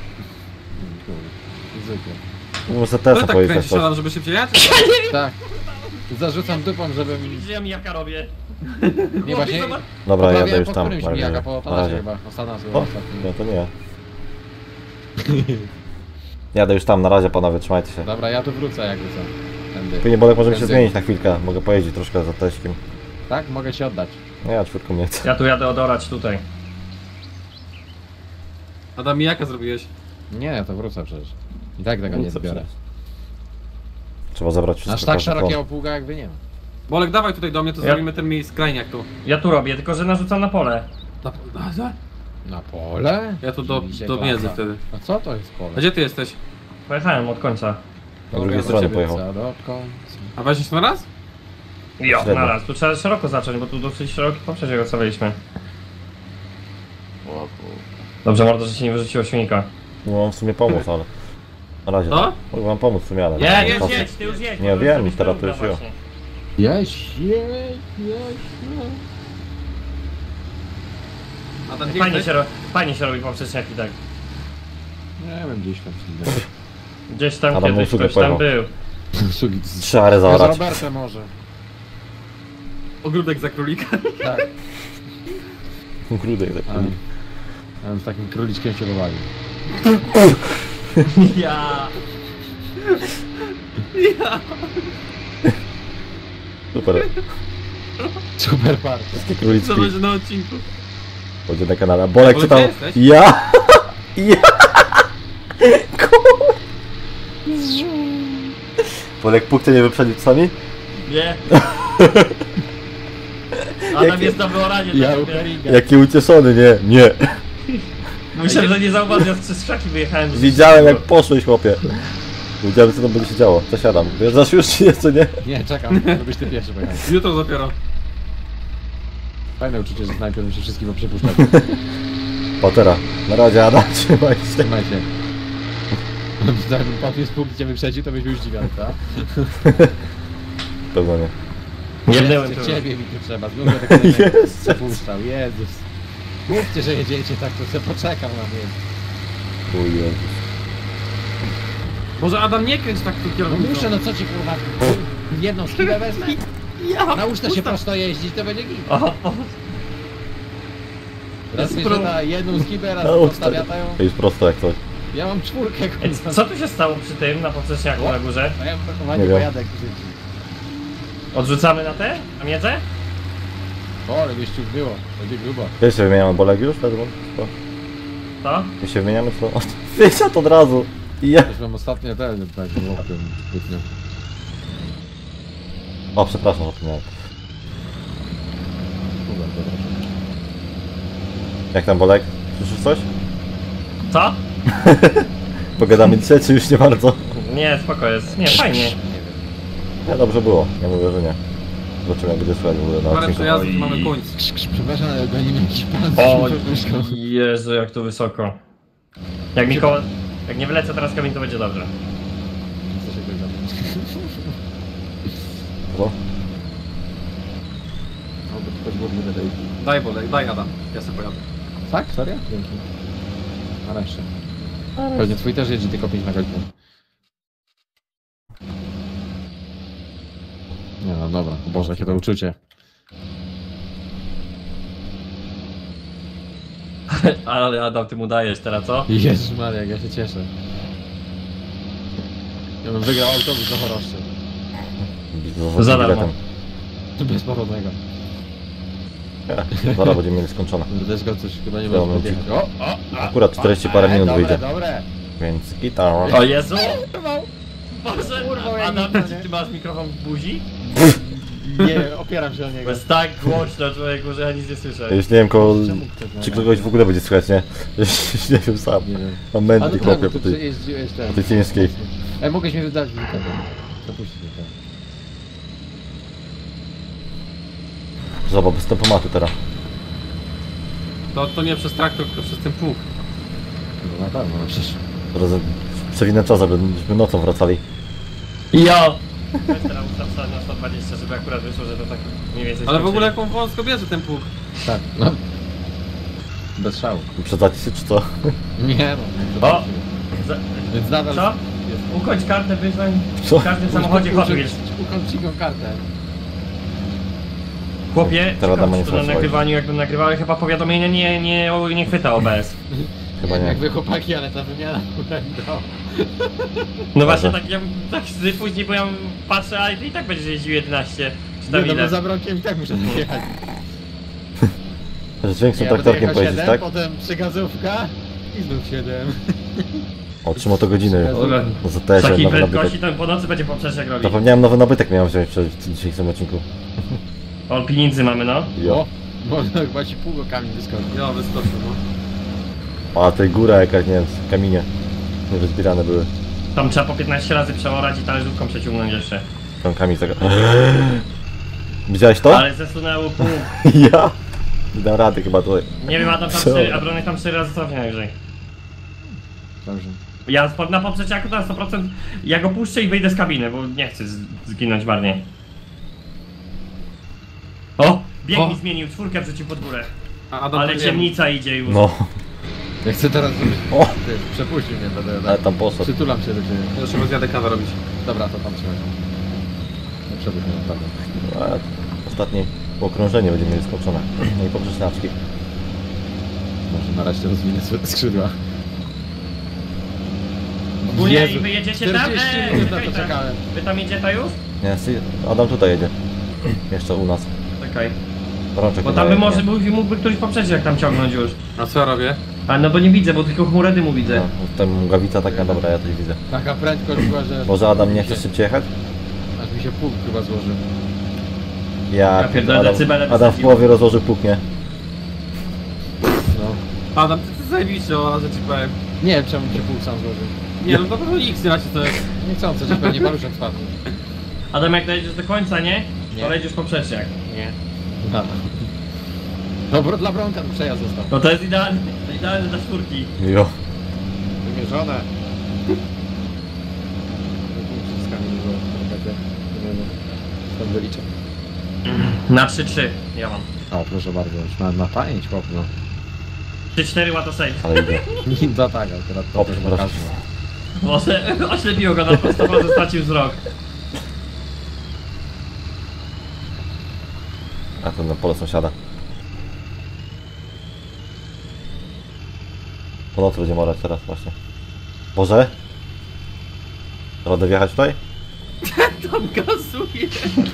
Zwykle. Muszę To też tak powiedzieć kręcisz coś. Adam, żeby szybciej jechać? Tak. Zarzucam dupą, żebym... Widzisz, że ja mijaka robię. Nie właśnie... Dobra, jadę poprawiałem już po tam. którymś na razie. mijaka, po Na Tanasie razie. chyba. Ostatnia O, ostatni. nie, to nie ja. Jadę już tam, na razie panowie, trzymajcie się. Dobra, ja tu wrócę jak wrócę. Tędy. Później Bolek możemy się Tędy. zmienić na chwilkę. Mogę pojeździć troszkę za teśkiem. Tak? Mogę ci oddać. Nie, ja czwórką nie chcę. Ja tu jadę odorać tutaj. Adam, jaka zrobiłeś? Nie, to wrócę przecież. I tak tego nie Wrócę zbiorę. przecież. Trzeba zabrać wszystko. Aż tak każdy szerokiego kąt. pługa jak wy nie ma. Bolek, dawaj tutaj do mnie, to Ja- zrobimy ten mi skrajniak tu. Ja tu robię, tylko że narzucam na pole. Na pole? Ja tu do Oczywiście miedzy klasa. wtedy. A co to jest pole? A gdzie ty jesteś? Pojechałem od końca. Z drugiej Ja do strony ciebie pojechał. chcę, do końca. A weźmiesz na raz? Jo, Średnio. na raz. Tu trzeba szeroko zacząć, bo tu dosyć szeroki poprzeczek odstawialiśmy. Dobrze, mordo, że ci nie wyrzuciło silnika. Nie mam w sumie pomóc, ale... Na razie. Co? tak. Mogę wam pomóc w sumie, ale... Nie, nie jedź, ma jedź, ty już jedź. Nie, bo to wiem, jest teraz to równa już jo. właśnie. Adam, gdzie Fajnie jesteś? się, fajnie się robi poprzeczniaki tak. Nie wiem, gdzieś tam. Gdzieś tam Adam kiedyś usługę ktoś tam pojechał. był. Trzeba Z zaorać. Robertem może. Ogródek za królika. Tak. Grudek taki. A z takim króliczkiem się pobawił. Ja. Super. Super party. Wszystkie króliczki. Zobacz na odcinku. Będzie na kanale. Bolek, Bolek, czy tam... gdzie jesteś? Ja! Ja! Bolek, Puk cię nie wyprzedził czasami? Nie. Adam jest na wyoranie. Ja tak u sobie. Heringa. Jaki ucieszony, nie, nie. Myślałem, że nie zauważył, ja przez krzaki wyjechałem. Widziałem jak poszłeś, chłopie. Wiedziałem co tam będzie się działo. Zasiadam. Wjeżdżasz już czy jeszcze nie? Nie, czekam, żebyś ty pierwszy pojechał. Jutro dopiero. Fajne uczucie, że najpierw musi wszystkim przepuszczać. Patera. Na razie, Adam, trzymaj się. Trzymajcie. Gdybym papier z punktu cię wyprzedził, to byś był zdziwiony, tak? Pewno nie. Nie byłem tu. Ciebie mi tu trzeba, znów będę kolejny Jest. przepuszczał, Jezus. Mówcie, że jedziecie tak, to sobie poczekam na mnie. Uj, Jezus. Może Adam nie kręć tak tu No kierownicą. muszę, no co ci kurwa, jedną skibę wezmę? Naucz to się prosto jeździć, to będzie git. O, Raz mi, że na jedną skibę, raz Naucz postawia to. ją. To jest prosto jak coś. Ja mam czwórkę, Ej, kurwa. co tu się stało przy tym, na poprzeczniaku na górze? A ja mam Nie brakowanie wiem. pojadek w życiu. Odrzucamy na te? A miedzę? O, ale wyścig było, będzie grubo. Kiedy się wymieniamy Bolek już? To? Kiedy się wymieniamy to... Wysiadł od razu. I ja... Też mam ostatnie te, tak, łopiem zbytnio. O, przepraszam, zapomniałem. Kurwa, dobra. Jak tam Bolek? Słyszysz coś? Co? Pogadamy dzisiaj, czy już nie bardzo? Nie, spoko jest. Nie, fajnie. Nie, dobrze było. Nie mówię, że nie. Zobaczymy jak będzie słychać w ogóle na Parę odcinku. przejazdów Oj. mamy końc. Przepraszam, ale gonimy jakiś pan O z myszką. Jezu, jak tu wysoko. Jak Mikołaj... Jak nie wylecę teraz kamień, to będzie dobrze. Co się tutaj zabrać? Co? No, bo to też głodny będę. Daj Bolek, daj Adam. Ja sobie pojadę. Tak? Serio? Dzięki. Nareszcie. Pewnie twój też jedzie tylko 5 na godzinę. Nie no, dobra. O Boże, jakie to uczucie. Ale Adam, ty mu dajesz teraz, co? Jezus Maria, jak ja się cieszę. Ja bym wygrał autobus do Choroszczy. Z Za darmo. biletem. Bezpowodnego. Zaraz będziemy mieli skończone. Też go coś chyba nie Dobra, może podjechać. O! Akurat 40 parę minut dobre, wyjdzie. Dobre. Więc gitar. O Jezu! Urwał. Boże, Urwał jak Adam, nic, czy nie? ty masz mikrofon w buzi? Nie, opieram się o Bo niego. jest tak głośno, człowieku, że ja nic nie słyszę. Ja już nie wiem, Czemu ktoś czy nagra? kogoś w ogóle będzie słychać, nie? Już nie wiem sam. Nie wiem. Mam A mętlik to chłopie tak, po bo tu tej... jeździłeś ten. po tej ciężkiej. Ej, mogłeś mi wydać wilka. Zapuścić mnie tam. Zobacz, bez tempomatu teraz. To nie przez traktor, tylko przez ten pług. No na pewno, no przecież. Teraz przewinę czas, żebyśmy nocą wracali. Jo! Weź teraz ustaw na 120, żeby akurat wyszło, że to tak mniej więcej Ale w ogóle skończyli. jaką wąsko bierze ten pług. Tak, no. Bez szału. Przedzacie się, czy co? Nie no. O! Za... Więc nadal... Co? Ukończ kartę wyzwań Co? w każdym samochodzie Hot Wheels. Ukończyłem kartę. Chłopie, Teraz Adama nie ciekawe, czy to na słuchaj. nagrywaniu, jakbym nagrywał, ale chyba powiadomienia nie chwyta OBS. Chyba nie. Jak wy chłopaki, ale ta wymiana błędu. No właśnie Może. tak, ja tak później, bo ja patrzę, a ty i tak będziesz jeździł 11. Czy Nie tam no, ile? bo za bronkiem i tak muszę dojechać. Z większym Ja traktorkiem podjechał pojeździć, 7, tak? potem przygazówka i znów 7. O, 3 motogodziny. Dobra. No to Z też takiej nowy prędkości nabytek. ten po nocy będzie poprzeczek robić. Zapomniałem, nowy nabytek miałem wziąć w dzisiejszym odcinku. O, pieniędzy mamy, no. Jo. O, można chyba ci pół kamień wyskoczyć. Ja wyskoczył, no. A tej góra jakaś, nie wiem, kamienie. Wyzbierane były. Tam trzeba po 15 razy przeorać i talerzówką przeciągnąć jeszcze. Kamień tego. Widziałeś to? Ale zesunęło pół. Ja? Nie dam rady chyba tutaj. Nie wiem, a tam Co? 4, a Bronek tam 4 razy cofnie najwyżej. Dobrze. Ja na poprzeciaku na 100% ja go puszczę i wyjdę z kabiny, bo nie chcę zginąć marnie. O! Bieg O. mi zmienił, 4 wrzucił pod górę. A Adam Ale to nie ciemnica idzie już. No. Ja chcę teraz zrobić. O! Ty, przepuścił mnie to. Ale tam poszedł. Przytulam się do ciebie. wiem. Ja szybko zjadę kawę robić. Dobra, to tam trzeba. No przepuść mnie naprawdę. A ostatnie okrążenie będziemy mieli skończone. No i poprzeczniaczki. Może na razie rozwinę swoje skrzydła. Ogólnie Jezu, i wy jedziecie tam? 40 minut na to czekaj, czekałem. Wy tam jedziecie już? Nie, Adam tutaj jedzie. Jeszcze u nas. Czekaj. Rączek Bo nie tam by daje, może nie. mógłby któryś poprzeczek tam ciągnąć już. A co ja robię? A no bo nie widzę, bo tylko chmurę dymu widzę. No, tam mgawica taka, dobra, ja coś widzę. Taka prędkość była, że... Może Adam nie chce szybciej jechać? Aż mi się pół chyba złożył. Ja pierdolę, decybele Adam w wysadził. połowie rozłożył pług, nie? No. Adam, ty zajebiście, o, że ci powiem. Nie wiem czemu mi się pół sam złożył. Nie, no to pewno X raczej to jest. Niechcący, że pewnie paluszek spadł. Adam, jak dojedziesz do końca, nie? Nie. To lecisz poprzeczniak. Nie. Dobra. Dobro dla Bronka to przejazd został. No to jest idealne dla czwórki. Jo. Wymierzone. Przyciskami nie było. Stąd wyliczę. Na 3-3 ja mam. O, proszę bardzo, już na pamięć chłop, no. 3-4 łato save. Ale idzie. Ninja tak, akurat to O, też przepraszam. pokaże. Może oślepiło go na prosto, że stracił wzrok. A to na pole sąsiada. Po nocy będziemy orać teraz właśnie. Boże? Radę wjechać tutaj? Tam gazuje.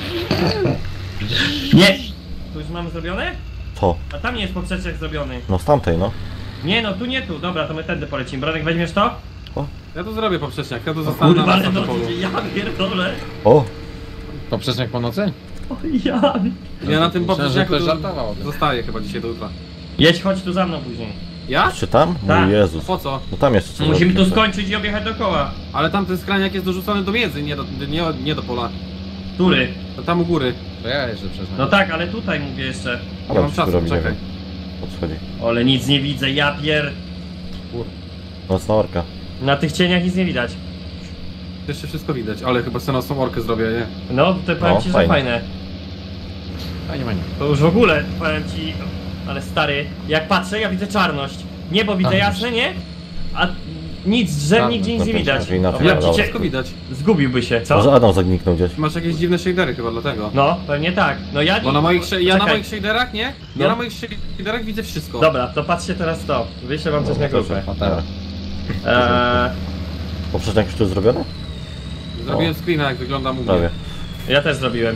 Nie! Tu już mamy zrobione? To. A tam nie jest poprzeczek zrobiony. No z tamtej, no. Nie no, tu nie tu. Dobra, to my tędy polecimy. Bronek, weźmiesz to? Ja to zrobię poprzeczniak, ja to zostanę Kurwa, na ale nas na to polu. ja pierdolę. O! Poprzeczniak po nocy? O ja. Ja na tym Myślałem, że poprzeczniaku ktoś to żartował. zostaję chyba dzisiaj do jutra. Jedź, chodź tu za mną później. Ja? Czy tam? Tak. Mój Jezus. Po co? No tam jeszcze trzeba Musimy tu zrobić. skończyć i objechać dookoła. Ale tam ten skrajniak jest dorzucony do miedzy, nie do pola. Który? To tam u góry. To ja jeżdżę przez No tak, ale tutaj mówię jeszcze. Nie Ale mam wszystko czasu, robi, nie czekaj. wiem. O co chodzi? Ale nic nie widzę, ja pier... Nocna orka. Na tych cieniach nic nie widać. Jeszcze wszystko widać, ale chyba sobie na tą orkę zrobię, nie? No, to powiem No, ci, że fajnie. fajne. Fajnie, fajnie. To już w ogóle, powiem ci... Ale stary, jak patrzę, ja widzę czarność. Niebo widzę Ach, jasne, nie? A Nic, z drzew nigdzie nic nie No, widać. pewnie, inaczej, Ja ale ci dobra. Wszystko widać. zgubiłby się, co? Może Adam zagniknął gdzieś. Masz jakieś dziwne shadery chyba dlatego. No, pewnie tak. No ja Bo na moich, ja na Czekaj. moich shaderach nie? Ja No. na moich shaderach widzę wszystko. Dobra, to patrzcie teraz to. Wyślę wam coś na grupę. Dobra. Poprzecznik już tu jest zrobiony? Zrobiłem screena jak wygląda mówię. Prawie. Ja też zrobiłem.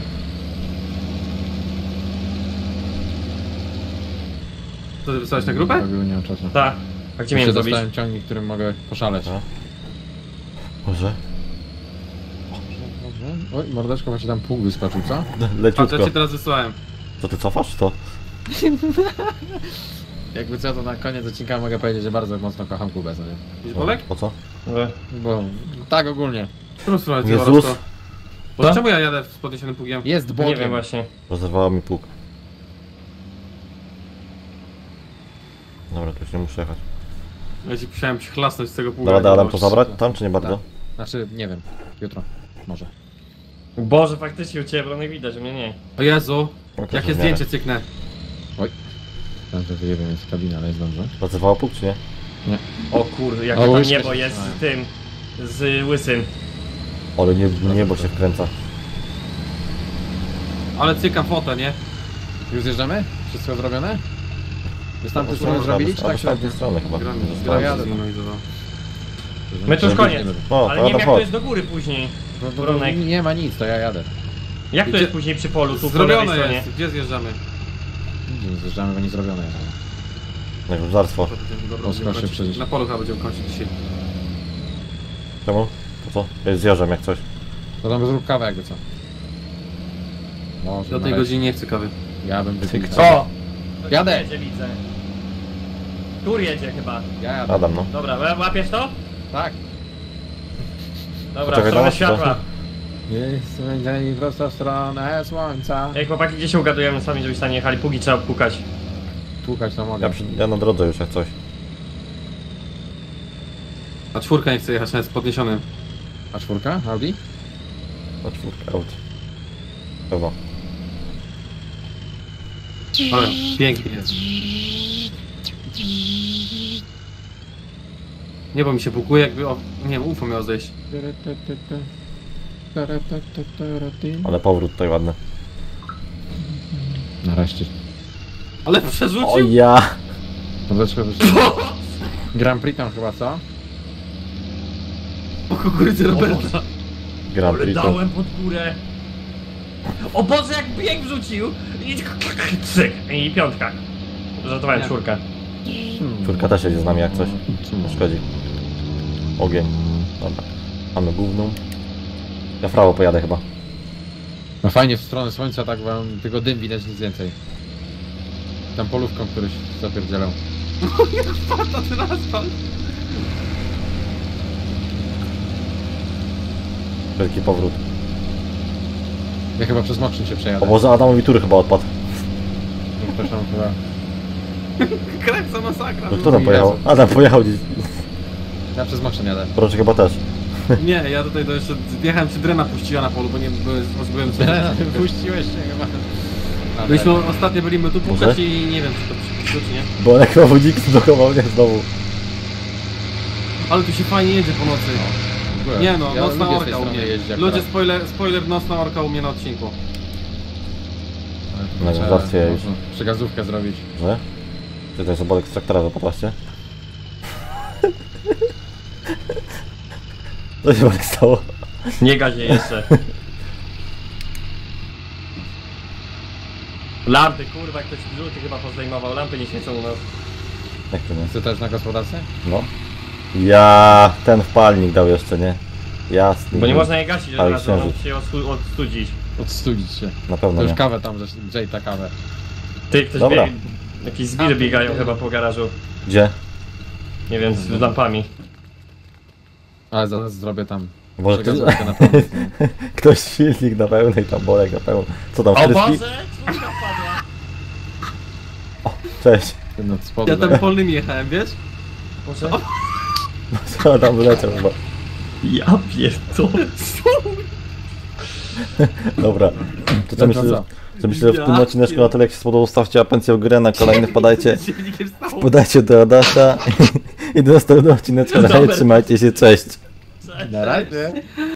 Co ty wysłałeś na grupę? Robił, nie mam czasu. Tak. A gdzie Jeszcze miałem zrobić? dostałem ciągnik, którym mogę poszaleć. No. Może? Oj, mordeczko, macie tam pług wyskoczył, co? A to Leciutko. ja cię teraz wysłałem. Co ty cofasz, czy to? Jakby co, to na koniec odcinka mogę powiedzieć, że bardzo mocno kocham Kubę, co nie? Widzisz Bolek? Po co? Bo tak ogólnie. W którą stronę ty Jezus. wolasz to? Bo Co? czemu ja jadę z podniesionym pługiem? Jest Nie Bogiem. wiem właśnie. Rozerwało mi pług. Dobra, tu już nie muszę jechać. Ja ci musiałem chlasnąć z tego pługa. Dobra, Adam, to Zobacz. zabrać tam, czy nie bardzo? Tak. Znaczy, nie wiem. Jutro. Może. Boże, faktycznie u ciebie bronek widać, u mnie nie. O Jezu, No to jakie w miarę. zdjęcie cyknę. Tam, że wyjebiam jest kabina, ale jest dobrze. Rozerwało pług, czy nie? O kurde, jakie O, tam łyżkę niebo się jest trzymałem. z tym. Z łysym. Ale niebo się wkręca. Ale cykam fotę, nie? Już zjeżdżamy? Wszystko zrobione? Już tamtą No, stronę no, zrobili, no, czy no, tak z tamtej średnio? strony chyba. Gramy, Zostałem. jadę. My to już koniec. O, Ale to nie wiem Adam jak to chodź. jest do góry później. No, to Bronek. nie ma nic, to ja jadę. Jak to Gdzie- jest później przy polu, tu po lewej Zrobione stronie? jest, gdzie zjeżdżamy? Nigdzie nie zjeżdżamy, bo nie zrobione jest. Jak żarstwo. Dobra, O, będziemy skoczy kończyć. przecież. Na polu chyba będziemy kończyć dzisiaj. Czemu? To co? Ja zjeżdżam jak coś. To tam zrób kawę jakby co. Może Do tej nareszcie. godziny nie chcę kawy. Ja bym wypił. O! Jadę. Jedzie, widzę. Tur jedzie chyba. Ja jadę. Adam, no. Dobra, łapiesz to? Tak. Dobra, Poczekaj, w stronę dawaj, światła. Jest dzień prosto w stronę słońca. Ej chłopaki, gdzie się ugadujemy sami, żebyście tam nie jechali? Pługi trzeba pukać. Tłukać to mogę. Ja na drodze już jak coś. A czwórka nie chce jechać, nawet z podniesionym. A czwórka? Audi? Na czwórkę aut. Pewno. Ale pięknie jest. Niebo mi się bukuje jakby, o, nie wiem, UFO miało zejść. Ale powrót tutaj ładny. Nareszcie. Ale O przerzucił? ja! Mordeczko wyszło. Grand Prix tam chyba, co? O kukurydzy Roberta. Grand Prix to... Dałem pod górę. O Boże, jak bieg wrzucił! I cyk! I piątka. Żartowałem, Nie. czwórka. Czwórka też jedzie z nami jak coś. Nie szkodzi. Ogień. Dobra. Mamy główną. Ja w prawo pojadę chyba. No fajnie w stronę słońca, tak wam tylko dym widać, nic więcej. Tam polówką któryś zapierdzielał. Pada ten asfalt. Wielki powrót. Ja chyba przez Mokszyn się O przejadę. Boże, Adamowi tury chyba odpadł. Ktoś tam chyba... Kręca masakra. No kto tam pojechał? Adam pojechał gdzieś. Ja przez Mokszyn jadę. Proszę chyba też. Nie, ja tutaj to jeszcze zjechałem, czy drena puściła na polu, bo nie byłem sobie. Wypuściłeś się chyba. Byliśmy ostatnio byliśmy tu pukać Może? i nie wiem, czy to przyszło, czy nie. Bo jak chyba wodzik zblokował mnie znowu. Ale tu się fajnie jedzie po nocy. Nie no, ja nocna lubię z tej orka u strony mnie. jeździć Ludzie, akurat. spoiler, nocna orka u mnie na odcinku. Na Trzeba żarcie już. można przygazówkę zrobić. Że? Czy to jest obolek z traktora, zapatrzcie? Co się Bolek stało? Nie gazie jeszcze. Lampy, kurwa, ktoś żółty chyba pozdejmował. Lampy nie świecą u nas. Jak to nie? Ty też na gospodarce? No. Ja ten wpalnik dał jeszcze, nie? Jasny. Bo nie można je gasić od Ale razu, mogą księżyc. się odstudzić. Odstudzić się. Na pewno To już nie. kawę tam, że Jay ta kawę. Ty, ktoś Dobra. biegnie. Jakieś zbiry biegają chyba po garażu. Gdzie? Nie wiem, z lampami. Ale zaraz zrobię tam Może ktoś, przegazówkę na pewno. ktoś silnik na pełnej, tam Bolek na pełną. Co tam, O fryski? Boże! Czwórka wpadła! Cześć. Ten od spodu. Ja tak. tam polnymi jechałem, wiesz? Boże. Co tam wyleciał chyba. Ja pierdolę. Dobra. To co No myślę, co? że że myślę, że w tym odcineczku na tyle jak się spodobał, stawcie apencję o grę, na kolejny wpadajcie do Adasza i do następnego odcineczka. Dobra. Trzymajcie się, cześć. Na razie.